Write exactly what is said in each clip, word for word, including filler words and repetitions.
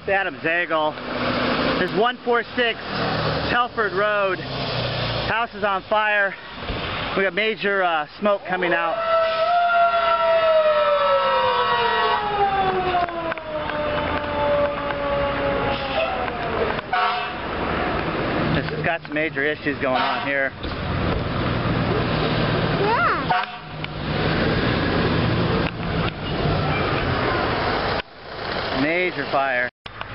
Adam Zagel. This is one forty-six Telford Road. House is on fire. We got major uh, smoke coming out. This has got some major issues going on here. Yeah. Major fire.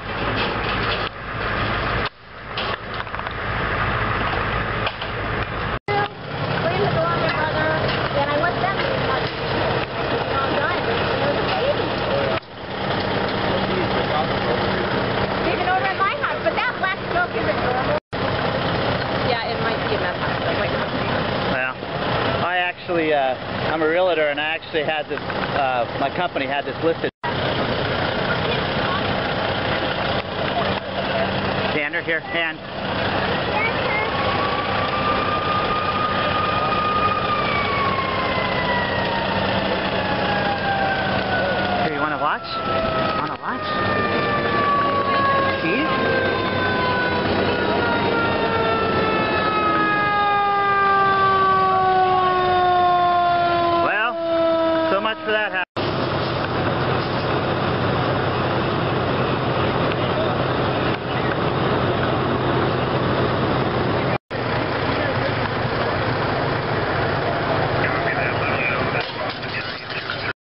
Actually, uh, I'm a realtor, and I actually had this, uh, my company had this listed. Xander, here, hand.